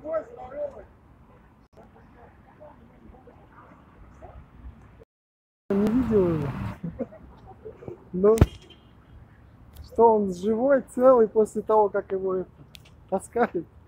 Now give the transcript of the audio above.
Не видел его. Ну, что он живой, целый после того, как его таскали.